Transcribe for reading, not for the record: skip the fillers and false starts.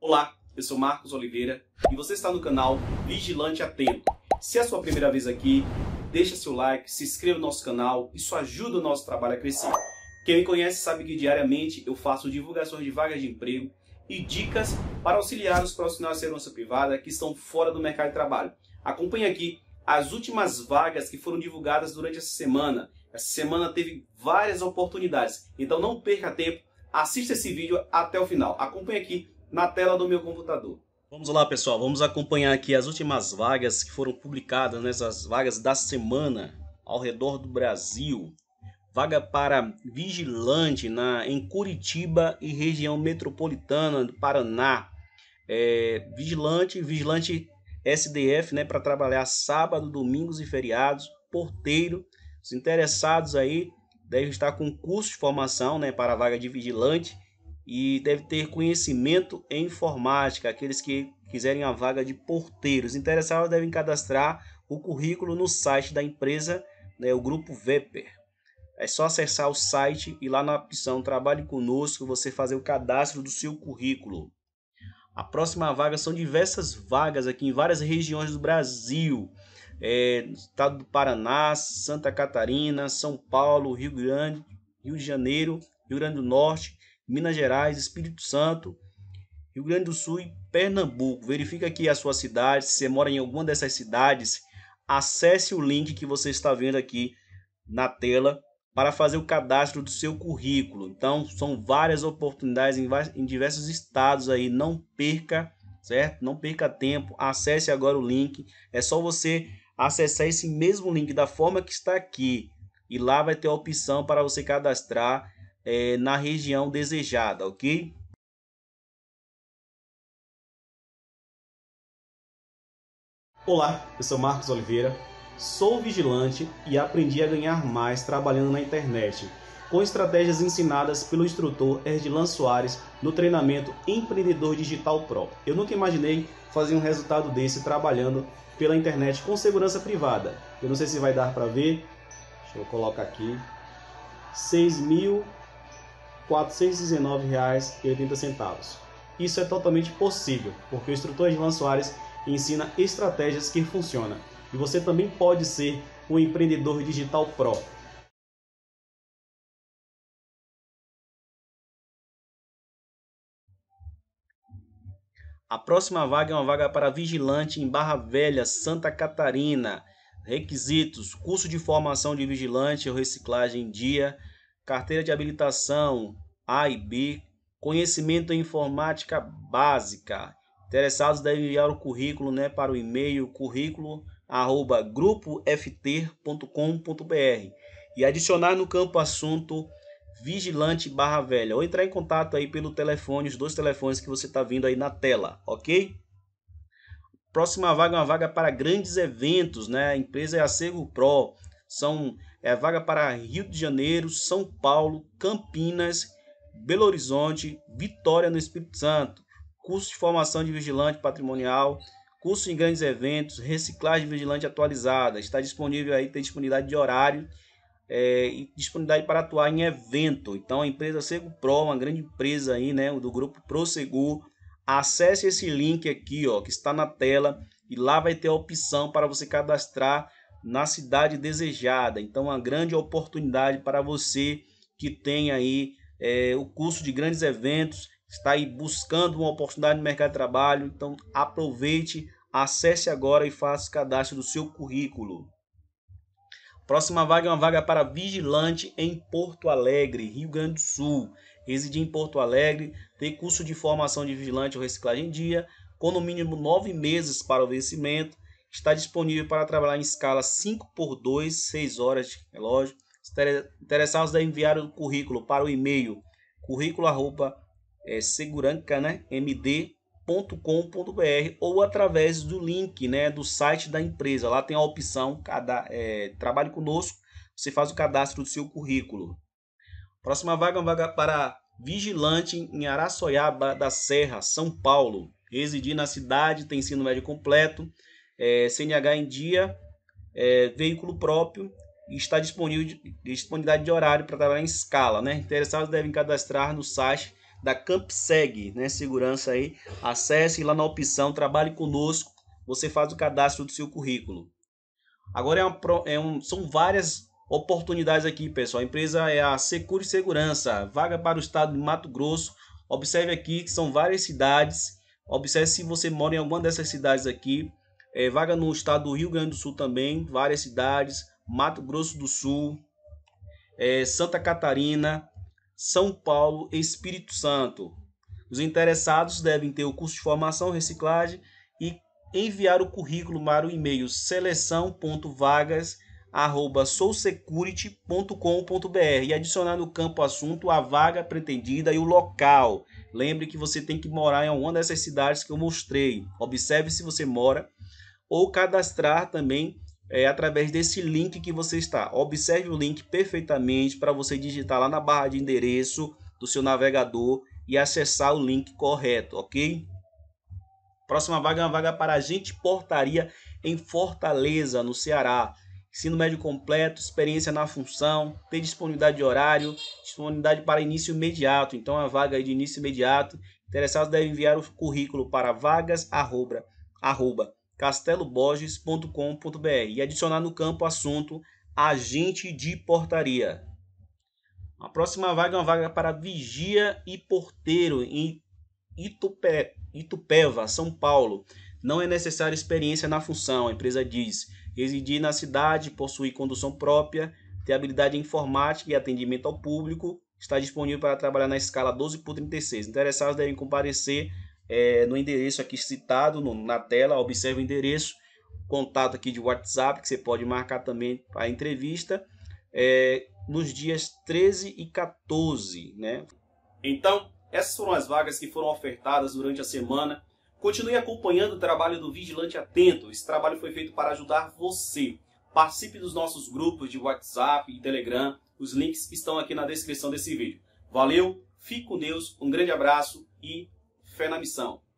Olá, eu sou Marcos Oliveira e você está no canal Vigilante Atento. Se é a sua primeira vez aqui, deixa seu like, se inscreva no nosso canal, isso ajuda o nosso trabalho a crescer. Quem me conhece sabe que diariamente eu faço divulgações de vagas de emprego e dicas para auxiliar os profissionais de segurança privada que estão fora do mercado de trabalho. Acompanhe aqui as últimas vagas que foram divulgadas durante essa semana. Essa semana teve várias oportunidades, então não perca tempo, assista esse vídeo até o final. Acompanhe aqui na tela do meu computador. Vamos lá, pessoal, vamos acompanhar aqui as últimas vagas que foram publicadas, nessas vagas da semana ao redor do Brasil. Vaga para vigilante em Curitiba e região metropolitana do Paraná. Vigilante SDF, né, para trabalhar sábado, domingos e feriados. Porteiro. Os interessados aí devem estar com curso de formação, né, para a vaga de vigilante e deve ter conhecimento em informática. Aqueles que quiserem a vaga de porteiro, os interessados devem cadastrar o currículo no site da empresa, né, o grupo Veper. É só acessar o site e lá na opção Trabalhe Conosco você fazer o cadastro do seu currículo. A próxima vaga são diversas vagas aqui em várias regiões do Brasil. Estado do Paraná, Santa Catarina, São Paulo, Rio de Janeiro, Rio Grande do Norte, Minas Gerais, Espírito Santo, Rio Grande do Sul e Pernambuco. Verifique aqui a sua cidade. Se você mora em alguma dessas cidades, acesse o link que você está vendo aqui na tela para fazer o cadastro do seu currículo. Então, são várias oportunidades em diversos estados aí. Não perca, certo? Não perca tempo. Acesse agora o link. É só você acessar esse mesmo link da forma que está aqui. E lá vai ter a opção para você cadastrar na região desejada, ok? Olá, eu sou Marcos Oliveira, sou vigilante e aprendi a ganhar mais trabalhando na internet, com estratégias ensinadas pelo instrutor Erdilan Soares no treinamento Empreendedor Digital Pro. Eu nunca imaginei fazer um resultado desse trabalhando pela internet com segurança privada. Eu não sei se vai dar para ver, deixa eu colocar aqui, R$ 6.419,80. Isso é totalmente possível, porque o instrutor Erdilan Soares ensina estratégias que funcionam. E você também pode ser um empreendedor digital pro. A próxima vaga é uma vaga para vigilante em Barra Velha, Santa Catarina. Requisitos: curso de formação de vigilante ou reciclagem em dia, carteira de habilitação A e B, conhecimento em informática básica. Interessados devem enviar o currículo, né, para o e-mail currículo@grupoft.com.br e adicionar no campo assunto vigilante Barra Velha, ou entrar em contato aí pelo telefone, os dois telefones que você está vendo aí na tela, ok? Próxima vaga é uma vaga para grandes eventos, né? A empresa é a Segupro. É vaga para Rio de Janeiro, São Paulo, Campinas, Belo Horizonte, Vitória no Espírito Santo. Curso de formação de vigilante patrimonial, curso em grandes eventos, reciclagem de vigilante atualizada. Está disponível aí, tem disponibilidade de horário e disponibilidade para atuar em evento. Então a empresa Segupro, uma grande empresa aí, né, do grupo Prosegur. Acesse esse link aqui, ó, que está na tela, e lá vai ter a opção para você cadastrar na cidade desejada. Então uma grande oportunidade para você que tem aí o curso de grandes eventos, está aí buscando uma oportunidade no mercado de trabalho. Então aproveite, acesse agora e faça o cadastro do seu currículo. Próxima vaga é uma vaga para vigilante em Porto Alegre, Rio Grande do Sul. Residir em Porto Alegre, ter curso de formação de vigilante ou reciclagem em dia, com no mínimo 9 meses para o vencimento. Está disponível para trabalhar em escala 5x2, 6 horas de relógio. Interessados devem enviar o currículo para o e-mail currículo@seguranca.md.com.br ou através do link, né, do site da empresa. Lá tem a opção Trabalhe Conosco, você faz o cadastro do seu currículo. Próxima vaga é uma vaga para vigilante em Araçoiaba da Serra, São Paulo. Residir na cidade, tem ensino médio completo, CNH em dia, veículo próprio, e está disponibilidade de horário para trabalhar em escala, né? Interessados devem cadastrar no site da Campseg, né? Segurança aí. Acesse lá na opção Trabalhe Conosco, você faz o cadastro do seu currículo. Agora são várias oportunidades aqui, pessoal. A empresa é a Secure Segurança, vaga para o estado de Mato Grosso. Observe aqui que são várias cidades. Observe se você mora em alguma dessas cidades aqui. Vaga no estado do Rio Grande do Sul também, várias cidades. Mato Grosso do Sul, Santa Catarina, São Paulo, Espírito Santo. Os interessados devem ter o curso de formação, reciclagem e enviar o currículo para o e-mail seleção.vagas@soulsecurity.com.br e adicionar no campo assunto a vaga pretendida e o local. Lembre que você tem que morar em alguma dessas cidades que eu mostrei. Observe se você mora, ou cadastrar também através desse link que você está. Observe o link perfeitamente para você digitar lá na barra de endereço do seu navegador e acessar o link correto, ok? Próxima vaga é uma vaga para agente de portaria em Fortaleza, no Ceará. Ensino médio completo, experiência na função, ter disponibilidade de horário, disponibilidade para início imediato. Então, a vaga aí de início imediato. Interessados devem enviar o currículo para vagas@casteloborges.com.br e adicionar no campo assunto agente de portaria. A próxima vaga é uma vaga para vigia e porteiro em Itupeva, São Paulo. Não é necessária experiência na função, a empresa diz. Residir na cidade, possuir condução própria, ter habilidade em informática e atendimento ao público. Está disponível para trabalhar na escala 12/36. Interessados devem comparecer no endereço aqui citado na tela. Observe o endereço, contato aqui de WhatsApp, que você pode marcar também a entrevista, nos dias 13 e 14, né? Então, essas foram as vagas que foram ofertadas durante a semana. Continue acompanhando o trabalho do Vigilante Atento. Esse trabalho foi feito para ajudar você. Participe dos nossos grupos de WhatsApp e Telegram. Os links estão aqui na descrição desse vídeo. Valeu, fique com Deus, um grande abraço e fé na missão.